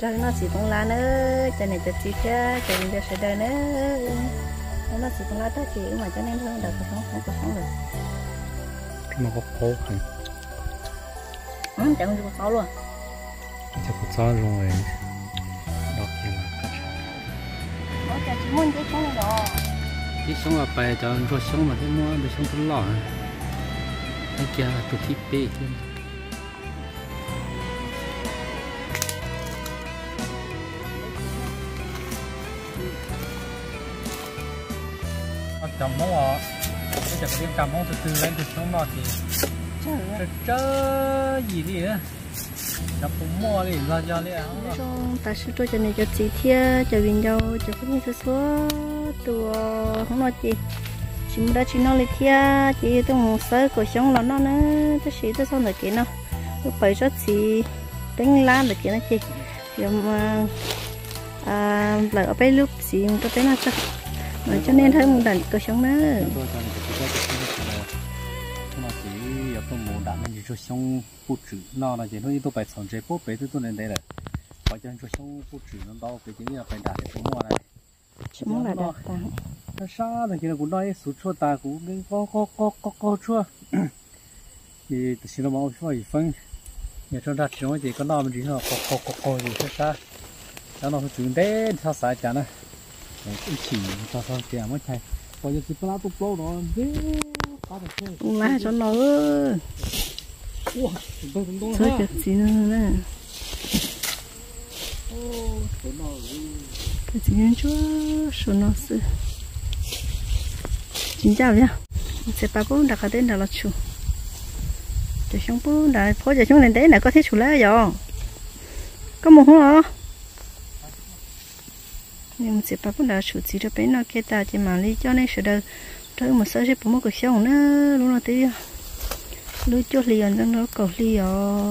cho nó chỉ con lá nữa cho này cho chị cha cho mình cho sẽ đời nữa nó chỉ con lá ta chỉ mà cho nên hơn đời cuộc sống được nó có khó khăn chẳng có khó luôn จะกูซ้อนลงเลยดอกยังก็ใช่ nó cho chỉ muốn cái sống này đó ที่ช่องไปจะรถช่องมาที่มั่วไปช่องทดลองไอ้แกตัวที่เป๊ะขึ้นจำมั่วไม่จะไปเรียนจำมั่วตื่นเล่นตื่นช่องนอนทีเจอยี่ดีนะจะปุ่มมั่วเลยเราจะเรียน trong ta sẽ cho này cho chị thia cho viên dâu cho cái như sốตัวkhông nói chị chỉ muốn đã chỉ nói lên thia chị tôi muốn sơ cổ sống nó nữa tôi chỉ tôi xong được chị nó tôi phải rất chị đánh lá được chị nó chị giờ mà lại ở bên lúc chị tôi thấy nó sao cho nên thấy muốn đặt cổ sống nữa tôi muốn đặt mình cho xong phụ trợ nó là chỉ nói tôi phải chọn chế bố bé tôi nên đây là phải cho cho xong phụ trợ nó đau cái chính là phải đặt cái mua này chỉ muốn là đặt tặng nó sao là chỉ là cũng nói số chua ta cũng có chua thì xin nó bảo phải phân nhà trong đặt chúng chỉ có nó mình chỉ là có gì hết sao cho nó chuyển đến sao sai chả nữa cái chỉ sao sao tiền mới thay bây giờ chỉ có lá tụt lỗ đó lá cho nó chơi cái gì nữa nè cái gì nữa chúa số nó sư chính chào nhá sẽ ba bố đặt cái tên là chủ để chúng bố đặt phối giờ chúng lên đấy là có thể chủ lá rồi có một hả nhưng sẽ ba bố đặt chủ chỉ được bên nó kia ta chỉ mà lý cho nên sẽ được rồi một số sẽ bố một cái xong nữa luôn là tí lưới chốt liền cho nó cầu liền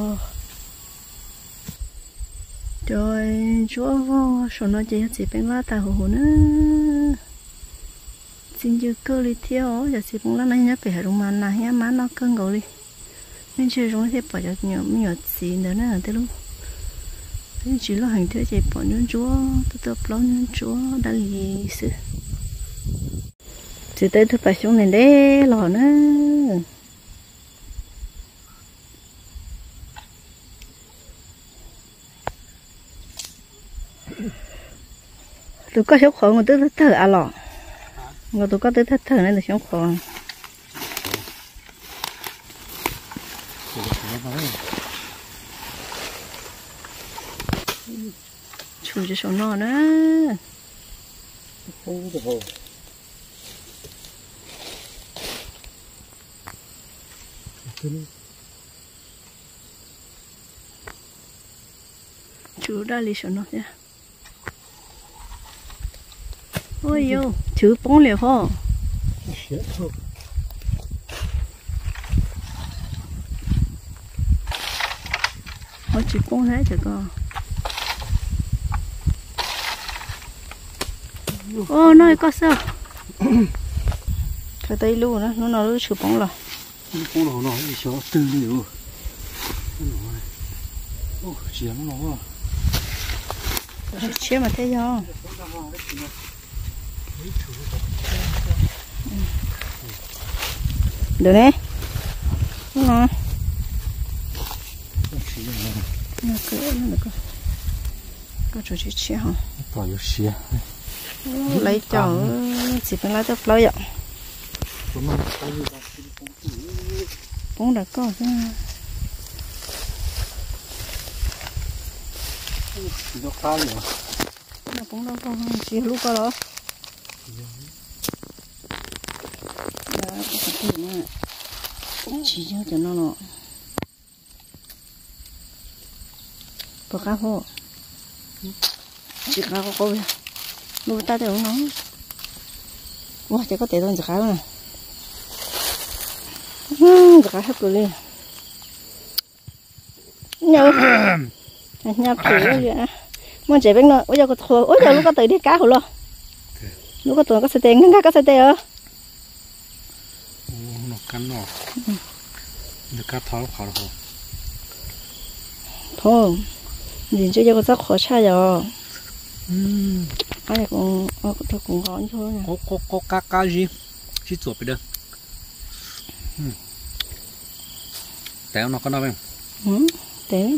rồi chúa vô số nó chỉ bên lá ta hồ nữa xin chưa cơ đi theo giờ chỉ cũng là này nhá phải dùng màn này nhá má nó cân gấu đi nên chơi chúng sẽ bỏ cho nhiều gì nữa nè thế luôn thế chỉ là hành thế chỉ bỏ những chúa tôi lâu những chúa đã gì sự chỉ tới tôi phải xuống này đấy lò nữa tôi có sống khổ mà tôi thở à lò mà tôi có tới thở nên là sống khổ chủ cho sống nó nữa chú đã đi sống nó nha ôi yêu chú bông liều hả họ chỉ bông hết rồi cơ ô nói có sao cái tay luôn đó nó nói chú bông rồi bông nó nói số tư liệu ô chiếm nó chiếm mà thấy không được đấy nó cửa nó được có chỗ chỉ chia hả tỏi yêu xia lấy cho chỉ phải lấy cho lấy vậy cũng đã có chứ nó khá nhiều nó cũng đâu có chỉ lúc có đó chỉ cho nó bỏ cá khô chỉ cá khô vậy nuôi ta thì không nóng wow chỉ có thể thôi chỉ cá này chỉ cá hết rồi liền nhau nhau thử vậy muốn chạy bên nó ôi giờ có thua ôi giờ lúc có tự đi cá rồi lúc có tuần có sợi tiền có sợi tiền nó cắn nó được cá tháo khỏi rồi thôi nhìn chứ cho có khó cha rồi ai cũng tôi cũng có thôi nè có cá gì chỉ chuột bây giờ téo nó có đâu không té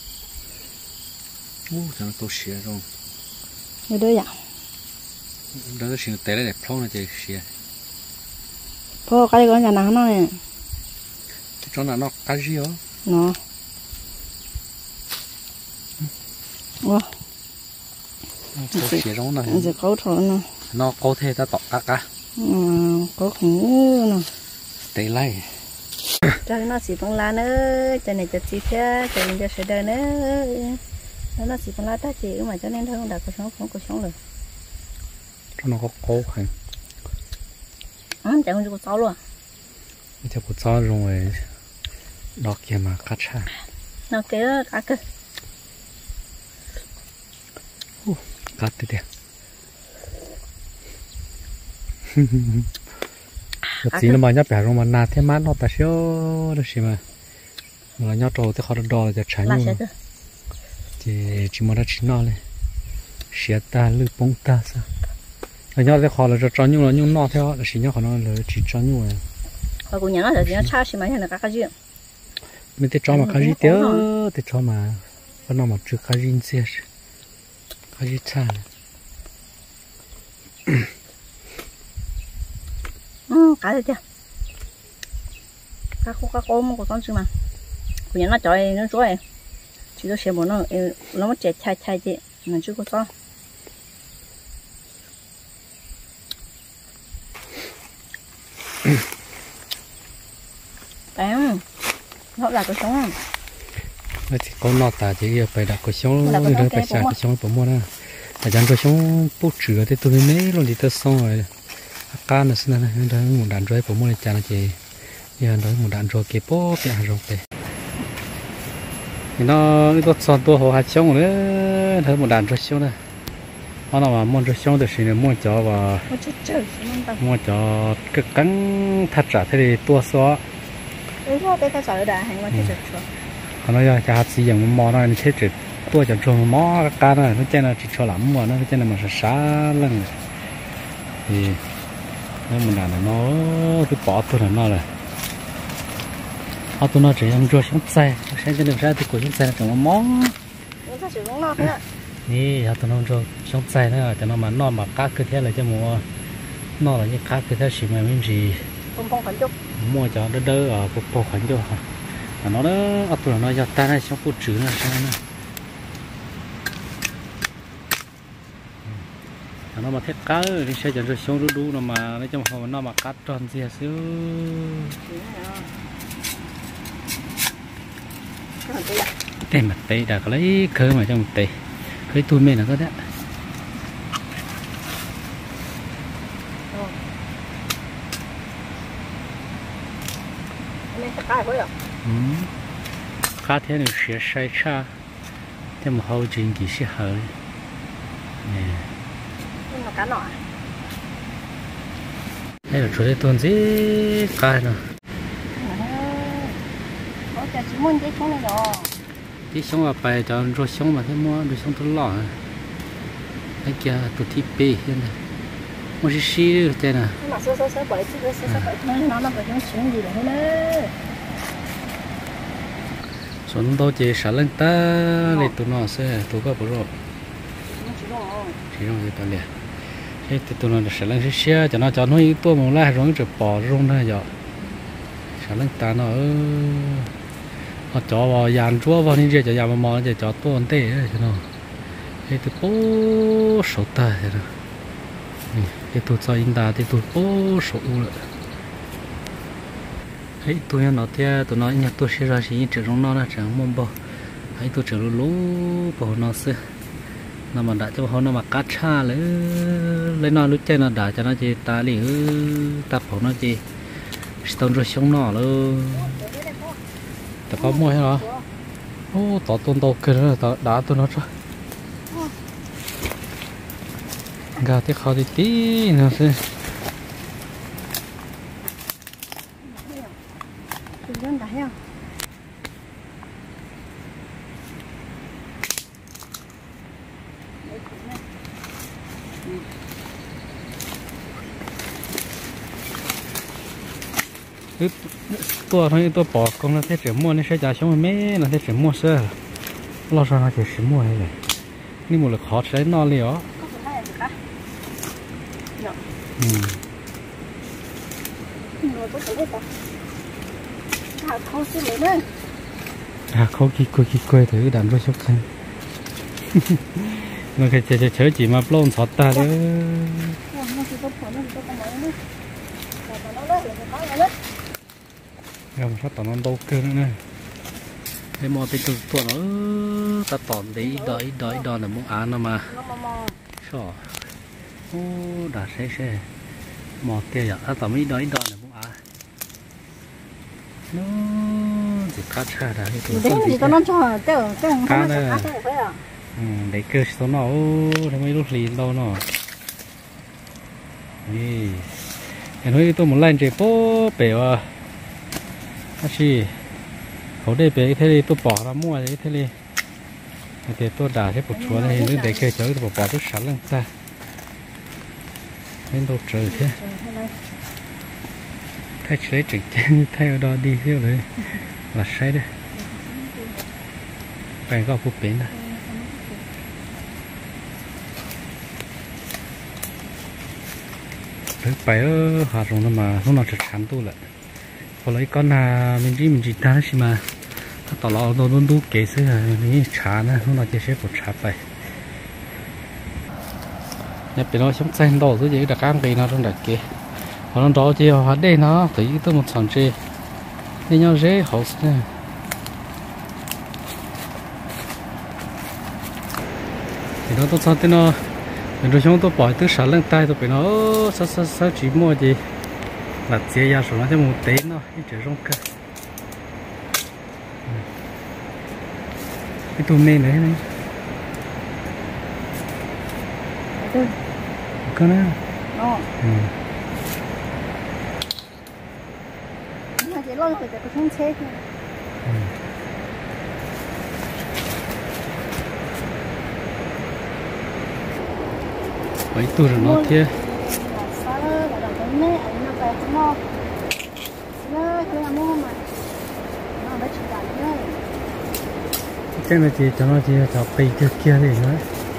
cho nó to xía rồi người đây à đó là xin té để plong là chỉ xía po cái con nhà nào nó nè cho nó cá gì đó nó to xía rồi này giờ có thôi nó có thể ta tọt cá có khủng nè té lại cho nó xịt bằng lá nữa cho này cho xịt thế cho nên cho sẽ đời nữa nó xịt bằng lá ta chỉ mà cho nên thôi không đặt cuộc sống rồi cho nó có cố hành chẳng có sao luôn cho có sao rồi đọc kia mà cắt cha nó kéo cá cơ cắt đi chỉ là mà nhấp bẻ rồi mà nạt thế mát nó ta xíu được xí mà nhấp trâu thì khó đo là trái nhung chỉ mà nó chỉ nó lên xía ta lư bông ta sao nhấp thì khó là trái nhung là nhung nó theo là xí nhấp khó nó là chỉ trái nhung này họ cũng nhớ là chỉ cha xí mà là cá gì mình thì cho mà cá gì tiêu thì cho mà cái nó mà chưa cá gì gì cá gì cha cá được chưa cá khô mà có con chứ mà của nhà nó trời nó rối chỉ có xem nó mất chết chai chị mình chưa có to tao nó là cái sống thì con nọ ta chỉ phải đặt cái sống người đó phải xài cái sống của mua nè tại chẳng cái sống bút chữ thì tôi mới luôn thì tôi xong rồi cá nó xin là đó một đàn rơi của mua này chả là chị giờ đó một đàn rơi kẹp bó bẹ rồi kẹp thì nó có son tua hồ hạt sống nữa thấy một đàn rơi sống này nó nào mà mua rơi sống thì xin là mua cho và mua cho cái cắn thắt trả thế thì tua xóa nó giờ cho hạt gì dạng mò nó chết rồi tua cho trâu mò cá nó trên là chỉ cho lắm mà nó trên là mà sát lưng thì nó mình làm nó cứ bỏ tôi là nó rồi họ tôi nó chỉ ăn rau sống xe sẽ cho được ra thì của sống xe là chẳng món nè họ tôi nó rau sống xe nữa cho nó mà nó mà cá cứ thế là cho mua nó là những cá cứ thế chỉ mà mình gì mua cho đỡ đỡ ở bộ bộ khẩn cho nó đó họ tôi nó cho ta này sống phụ trừ là sao nữa nó mà thép cá thì sẽ dẫn ra xuống đu nó mà nói chung là nó mà cắt tròn gì xíu đây mặt tê đã có lấy cơ mà trong tê cái tôi mê là có đấy cá thế này sẽ sai cha thế mà hậu trình kỳ sẽ hơi nè cá nọ đây là chỗ đây tuần gì cá nữa chỉ muốn cái sống này rồi cái sống ở bài cho rồi sống mà thế mua rồi sống tôi lỏ cái kia tôi thi bê thế này mua xí xí được thế này nó sơ bởi nó là cái sống gì đấy nữa sống đâu chỉ xả lên ta để tụi nó sẽ tụi có bự rồi chỉ rồi tao liền thế tụi nó xả lên xí cho nó cho nó tua một lá rồi nó bỏ rong ra giờ xả lên ta nó họ cho vào dàn chúa vào nên giờ dàn vào mò giờ cho tua anh tê cho nó thế tụi bố sốt ta thế đó thế tụi cho in ta thì tụi bố sốt rồi ấy tụi nó theo tụi nó nhà tôi sẽ ra chỉ trường trong nó là trường mông bò ấy tôi trường lú bò nó sẽ nó mà đã cho họ nó mà cắt xa lấy nó lúc trên nó đã cho nó chỉ ta đi tập họ nó chỉ tao rồi sống nó luôn ta có mua hay hả ô tao tôn tao kia rồi tao đã tôi nó rồi gà thì khó thì tí nó sẽ ตัวทั้งตัวปอกก็น่าจะเสียมั่วนี่ใช้จ่ายช่วงไม่น่าจะเสียมั่วเสื้อเราชอบน่าจะเสียมั่วเลยนี่หมดเลยขอใช้นอนเลยเหรอเขาคิดคุยถือดำด้วยชกกันมันเคยจะเฉยจีมาปล้นสอดตาเลยเราชอบตอนนั้นโตเกินนะไอ้มอไปตัวnó ta tòn đấy đòi là muốn ăn mà sao ô đã xe mò kia giờ ta tòn mấy đòi là muốn ăn nó chỉ cá cha đã cái gì có nó cho cá này đấy cơ số nó nó mấy lúc lì đâu nó đi cái nói tôi muốn lên chơi bố bể à gìเขาได้ไปเท่าไรตัวปอละมั่วเลยเท่าไรแต่ตัวด่าใช้ปวดชัวเลยนึกได้เคยเจอตัวปอตัวสั่นลังตาเป็นตัวเจอแค่ถ้าใช้จึงแจ้งถ้าเอาดีเที่ยวเลยหลัดใช้ได้ไปก็ผู้เป็นนะไปหาตรงนั้นมาต้องนอนจัดชั้นตู้แหละพอเลยก็นามันจีตาใช่ไหมถ้าต่อเราโดนดูเกสนี่ช้านะเราจะใช้ปวดช้าไปเนี่ยเป็นเราช่างใจโดดตัวใหญ่ดักกลางปีนะต้องดักเกะพอเราโดดจีเอาหัดได้เนาะตีตัวมันสั่นจีนี่ยังเจ๊เขาเนี่ยthì nó tốt sao thế nó mình rồi chúng tôi bỏ từ sáng lên tay tôi phải nó sao chỉ mua gì là chế ra số nó cho một tí nó cái chỗ rong cơ cái tôm này này cơ nữa nhưng mà chỉ lo phải cái không chết mấy tuổi rồi nó thế chắc là chị cho nó chị cho pì kia kia thì nữa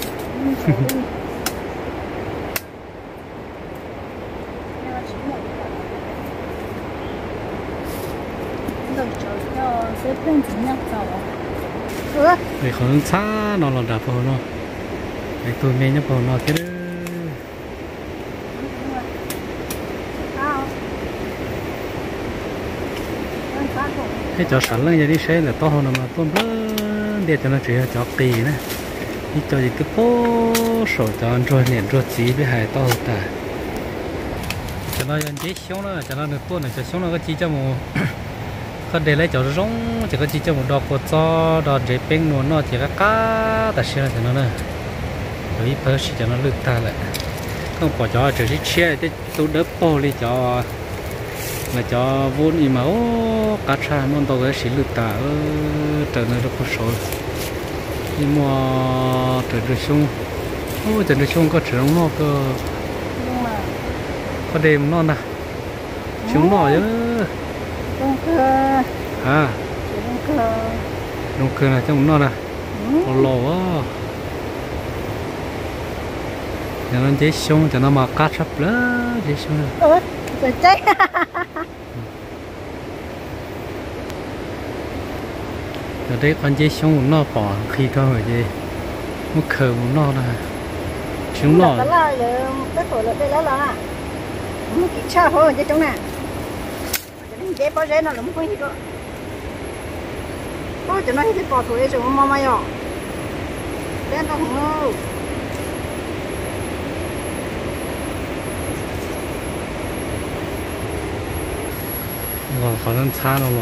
để không xa nó là đạp vào nó để tôi nghe nhấp vào nó cái đó cái chỗ sẵn lên giờ đi xe là to hơn mà tôm lớn để cho nó chỉ cho kỳ nữa đi cho gì cái phố sổ cho anh rồi nền rồi chỉ với hai to ta cho nó dân chế xuống nữa cho nó được tuôn này cho xuống nó có chi cho một có để lấy chỗ rong chỉ có chi cho một đọt cột cho đọt dễ bén luôn nó chỉ có cá ta xe cho nó nữa rồi phải cho nó lướt ta lại không bỏ cho chỉ xe để tôi đỡ po đi cho mà cho vốn gì mà cá cha món tàu cái xí lụt ta trở nên rất khó soi nhưng mà trở được xong trở được xong có trở nó có đêm non à chúng nó chứ à đông cơ là trong non à lò á cho nó chế xong cho nó mà cá sắp lỡ chế xong rồi chết ở đây con dê sống nó bỏ khi thôi rồi dê nó khờ nó là chúng nó cái là cái tuổi là đây là nó chỉ cha thôi chứ chúng nè dê bao giờ nó là không gì đó tôi cho nó thì bỏ tuổi rồi mà mày à đen tao không còn khả năng xa nó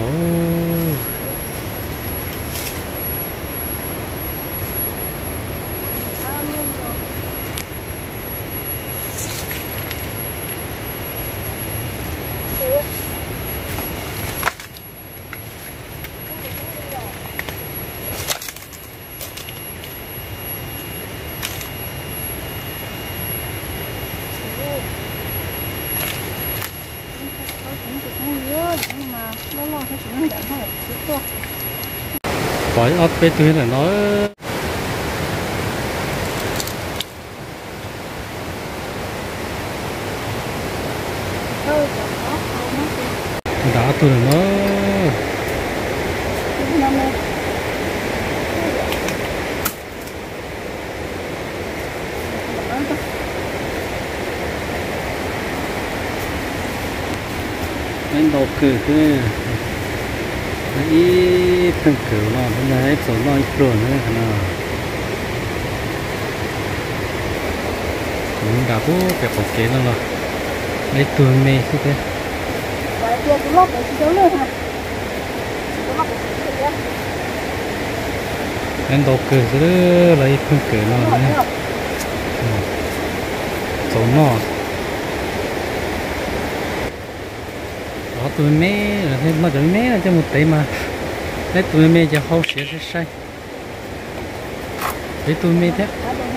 khỏi ớt bê tươi là nó đã tôi là nó đầu cử thế ít thằng cử nó hôm nay số nó ít rồi nữa nào cũng đã bố cái bộ kế nó rồi lấy tuần này thế thế anh đầu cử thế lấy thằng cử nó nữa số nó tụi mẹ là thêm mà tụi mẹ là cho một tí mà lấy tụi mẹ cho hậu sẽ sai lấy tụi mẹ thế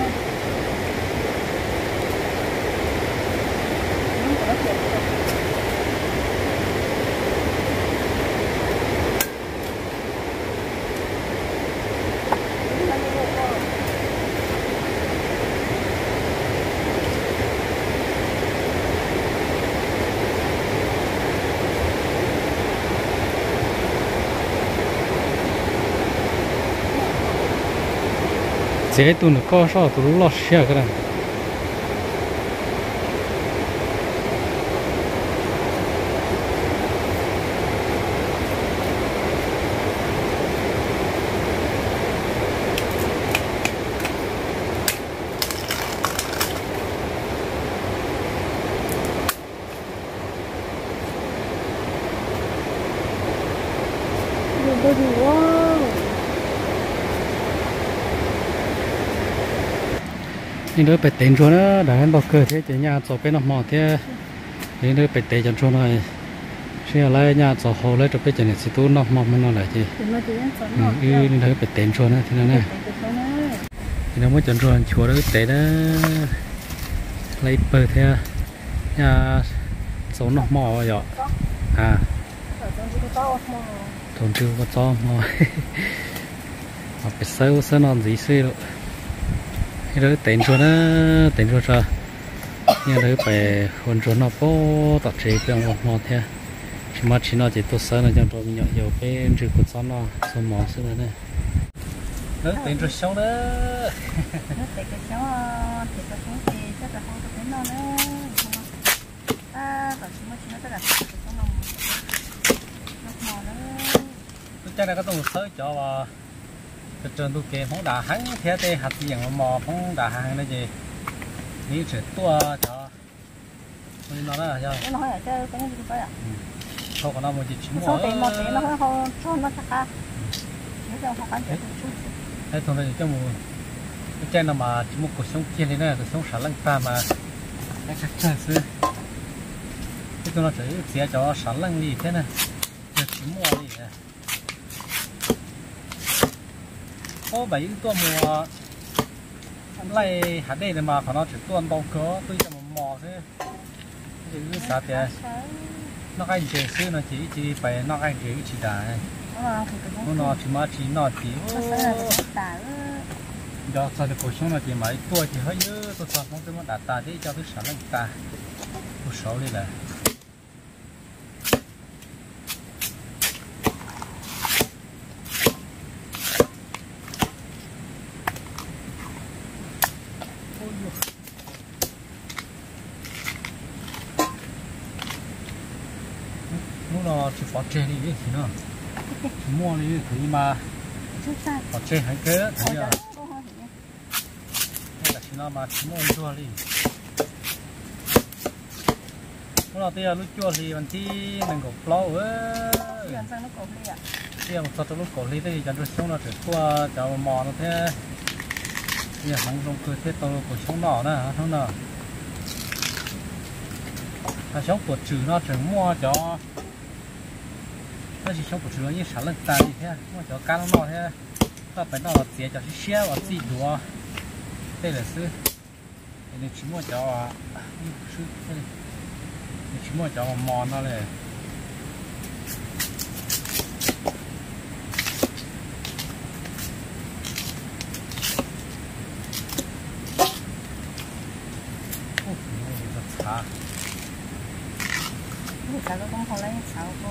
chế tụi nó có sao tụi nó lót xe cái này nhưng đứa phải tiền cho nó đã ăn bọc cơ thế chỉ nhà chỗ bên nó mò thế nhưng đứa phải tiền cho nó xe lại nhà chỗ hồ lấy cho bên trên này chỉ tu nó mò nó lại chứ nhưng đứa phải tiền cho nó thế này thì nó mới chọn rồi chùa đó tệ đó lấy bờ thế nhà chỗ nó mò vậy à thôn chưa có cho mò mà phải sâu non gì xí rồi đứa tiền cho nó tiền cho nhưng đứa phải hôn cho nó bố tập chế bên mò theo chỉ mà chỉ nó chỉ tốt sớm là cho tôi nhận nhiều cái chữ của nó số mỏ xưa này đứa tiền cho sống đó tiền cho sống thì có sống thì chắc là không có tiền nó nữa còn chỉ mà chỉ nó chắc là sống nó mò nữa tôi chắc là có tôi sớm cho vào cái trường tôi kể không đã hắn thế thì hạt gì mà mò không đã hàng này gì ní chỉ tua cho nó là cho nó hỏi là chơi cái gì vậy à không có nào một chỉ mua nó không cho nó chắc à nếu cho họ ăn được thế thôi thì cho một cái trên là mà chỉ một cuộc sống kia này nè cuộc sống sản lăng ta mà cái chắc chơi xưa cái tôi nó chỉ sẽ cho sản lăng gì thế này chỉ mua gì nè có bảyตัวมัวไล่หาได้เลยมาขอน้องถือตัวตองก็ตัวจะมอซื้อซื้อสาเตียนอกไอ้เจซื้อน้องจีไปนอกไอ้เจจีได้น้องถือมาจีน้องจีโอ้เดี๋ยวตอนเด็กผู้ชมน้องจีมาตัวจีเขาเยอะตัวสาวน้องตัวมันด่าตาที่เจ้าตัวสาวนั่งตาผู้สาวเลยแหละnó chỉ phá chế đi thì nó mua đi thì mà phá chế hay cái thấy chưa đây là chỉ nó mà chỉ mua chua đi nó bây giờ lúc chua thì mình chỉ mình có plau á bây giờ một số lúc cổ đi thì chẳng được sống nó chỉ qua cho mò nó thế bây giờ không dùng cơ thế tàu của sống đỏ nè không nào ta sống của trừ nó chỉ mua cho nó chỉ sống của chúng nó như sản lượng ta gì thế, mà cho cá nó thế, ta phải nó tiệt cho xe và xịt đùa, đây là sư, đây chỉ mua cho sư, đây chỉ mua cho mòn nó này, hả người ta có không lấy sao cô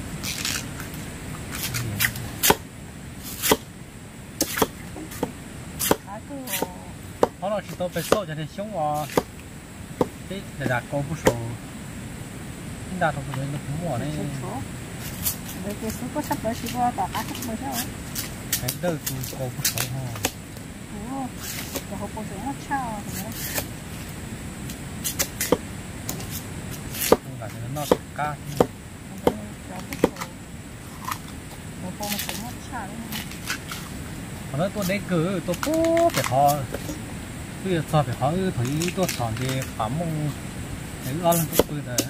họ nói chỉ tôi phải số cho nên sống vào cái để đặt câu bút số chúng ta không phải nó cũng mua này để cái số có sắp tới chỉ có tao cá sắp tới sao cái đầu tu câu bút số ha ủa cái hộp bút số nó sao thì nó là nó cá nó tôi đấy cứ tôi bố phải họ bây giờ phải họ thấy tôi chọn thì phẩm mong cái ăn tôi cười đấy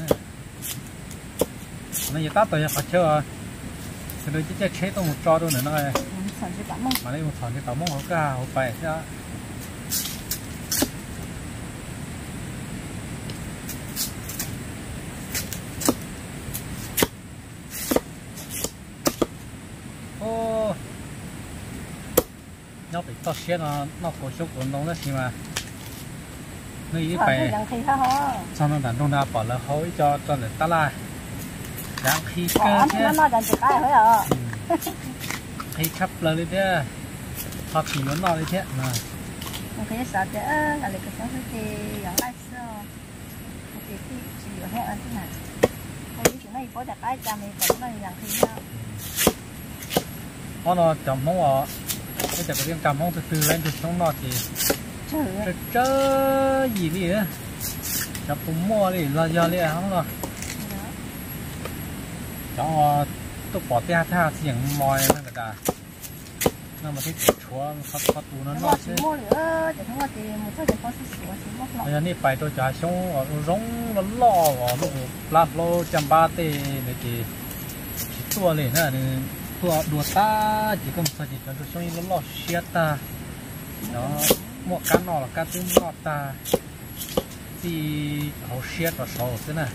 nó giờ tát tôi phải chơi cái đôi chỉ chế tôi một trò thôi nữa này mà đây một chọn thì phẩm mong họ cả họ phải chứ nó bị to xe nó có số cuốn đông đó thì mà nó ý phải xong nó đặt trong đó bỏ là hối cho để ta lại đang khi cơ chứ khi khắp lời đi thế hoặc thì nó nói đi thế mà cái sợ chứ là cái sống cái dạng lai sao cái chỉ có hết anh thế này cái chuyện này có đặt cái cha mình còn nó dạng khi sao nó chậm mong à bây giờ cái tiếng chậm mong từ từ lên từ trong nó thì chớ gì đi nữa chậm cũng mua đi là giờ đi không rồi cháu tôi bỏ tia tha thì những mồi nó người ta nó mà thích chúa phát tù nó chứ bây giờ này phải tôi trả xong ở rong nó lo ở nó lát lo trăm ba tê để thì tua lên nữa tua đua ta chỉ cần sao chỉ cho tôi xong nó lo xiết ta đó một cá nọ là cá tôm nọ ta thì họ xiết và sầu thế này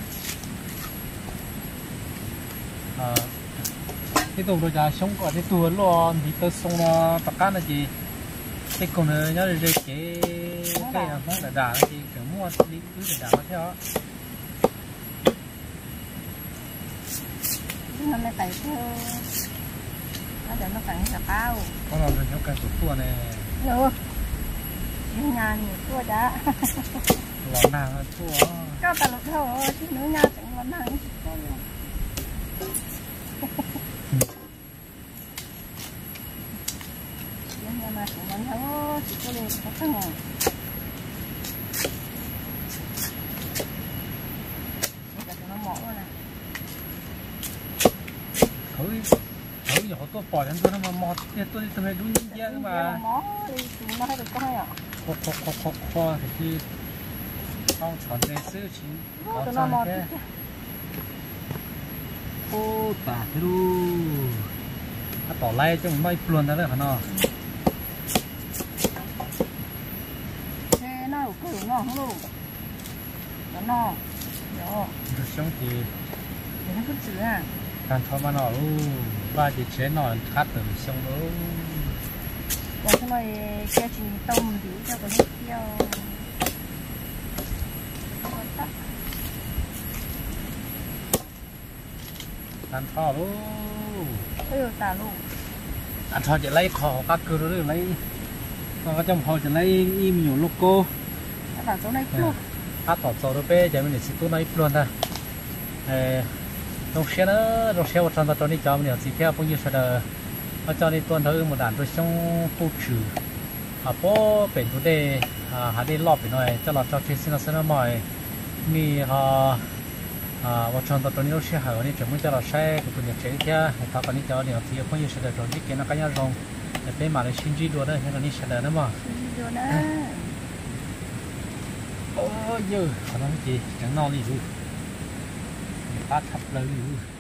cái tàu rồi giờ sống có cái tua lo thì tôi xong nó tất cả là gì cái con này nhớ rồi cái là món đà là gì kiểu mua đi cứ đà nó theo nó lại phải theo nó để nó phải là bao con nào mình cái tua này được nhà nhiều tua đã lò nàng tua cho ta lột thôi chứ nữa nhà chẳng lò nàng nó chỉ luôn nhưng mà chẳng lò nàng chỉ có được có thằng này nó mỏ này thử họ tôi bỏ lên tôi nó mà mọt tôi đi tầm này đúng như vậy mà mỏ đi nó hay được có hay à kho thì khi không chọn đểซื้อ chỉ có chọn cái ô tả thế luôn nó tỏ lai cho mình bay luôn đó đấy hả nó thế nó cứ nó không luôn nó được sống thì nó cứ chữ à càng thọ mà nó ba chỉ chế nó khát từ sống đó còn cái này cái chỉ tôm thì cho cái nước tiêu ăn thọ luôn tà luôn ăn thọ chỉ lấy thọ các cứ rồi lấy còn trong họ chỉ lấy im nhiều logo là chỗ này luôn hát thọ số đó bé chỉ mình để xịt này luôn ta trong xe nó trong xe một trăm tấn đi cho mình chỉ theo bao nhiêu sẽ ở cho đi tuần thứ một đàn tôi xong tu trừ bố bệnh chủ đề hà đi lọp bị nói cho lọt cho chuyên sinh nó mỏi mi một trăm tấn nó sẽ hở đi chuẩn bị cho lọt xe của tụi nhật chế theo thao còn đi cho nhiều thì bao nhiêu sẽ được rồi cái nó cái nhau rong để bên mà lấy xin gì đùa đấy nó đi sẽ được nữa mà ôi giờ nó gì chẳng no gì luôn ta thập lời